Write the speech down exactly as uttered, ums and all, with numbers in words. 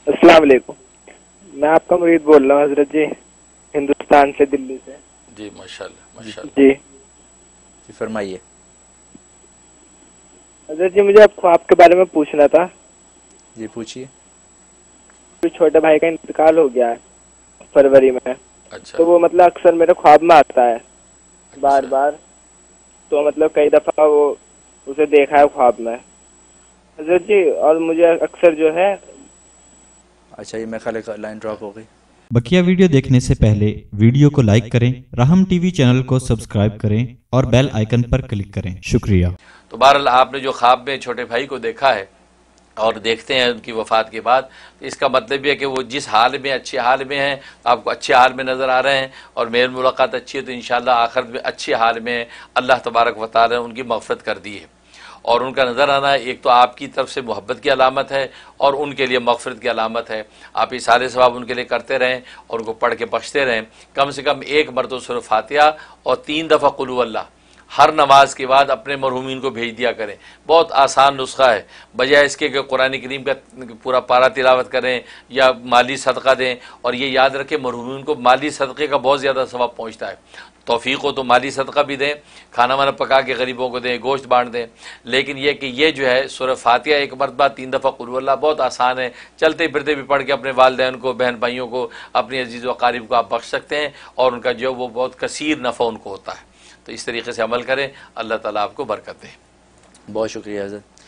السلام علیکم، میں آپ کا مرید بول رہا ہوں حضرت جی، ہندوستان سے، دلی سے۔ جی ماشاءاللہ ماشاءاللہ، جی جی فرمائیے۔ حضرت جی مجھے آپ خواب کے بارے میں پوچھنا تھا۔ جی پوچھیے۔ چھوٹے بھائی کا انتقال ہو گیا ہے فروری میں، اچھا تو وہ مطلب اکثر میرے خواب میں آتا ہے بار اچھا بار، تو مطلب کئی دفعہ وہ اسے دیکھا ہے خواب میں حضرت جی، اور مجھے اکثر جو ہے۔ اچھا یہ میں خیال لائن ڈراپ ہو گئی۔ بقیہ ویڈیو دیکھنے سے پہلے ویڈیو کو لائک کریں، راہم ٹی وی چینل کو سبسکرائب کریں اور بیل آئیکن پر کلک کریں۔ شکریہ۔ تو بہرحال آپ نے جو خواب میں چھوٹے بھائی کو دیکھا ہے اور دیکھتے ہیں ان کی وفات کے بعد، تو اس کا مطلب یہ ہے کہ وہ جس حال میں اچھے حال میں ہیں، آپ کو اچھے حال میں نظر آ رہے ہیں، اور میری ملاقات اچھی ہے تو انشاءاللہ آخرت میں اچھے حال میں اللہ تبارک و تعالی نے ان کی مغفرت کر دی ہے، اور ان کا نظر آنا ایک تو آپ کی طرف سے محبت کی علامت ہے اور ان کے لیے مغفرت کی علامت ہے۔ آپ یہ سارے ثواب ان کے لیے کرتے رہیں اور ان کو پڑھ کے بخشتے رہیں، کم سے کم ایک مرتبہ سورہ فاتحہ اور تین دفعہ قل هو اللہ ہر نماز کے بعد اپنے مرحومین کو بھیج دیا کریں۔ بہت آسان نسخہ ہے، بجائے اس کے کہ قرآن کریم کا پورا پارہ تلاوت کریں یا مالی صدقہ دیں، اور یہ یاد رکھیں مرحومین کو مالی صدقے کا بہت زیادہ ثواب پہنچتا ہے۔ توفیق ہو تو مالی صدقہ بھی دیں، کھانا وانا پکا کے غریبوں کو دیں، گوشت بانٹ دیں، لیکن یہ کہ یہ جو ہے سورہ فاتحہ ایک مرتبہ تین دفعہ قل هو اللہ بہت آسان ہے، چلتے پھرتے بھی پڑھ کے اپنے والدین کو، بہن بھائیوں کو، اپنے عزیز و اقارب کو آپ بخش سکتے ہیں، اور ان کا جو وہ بہت کثیر نفع ان کو ہوتا ہے۔ تو اس طریقے سے عمل کریں، اللہ تعالیٰ آپ کو برکت دے۔ بہت شکریہ حضرت۔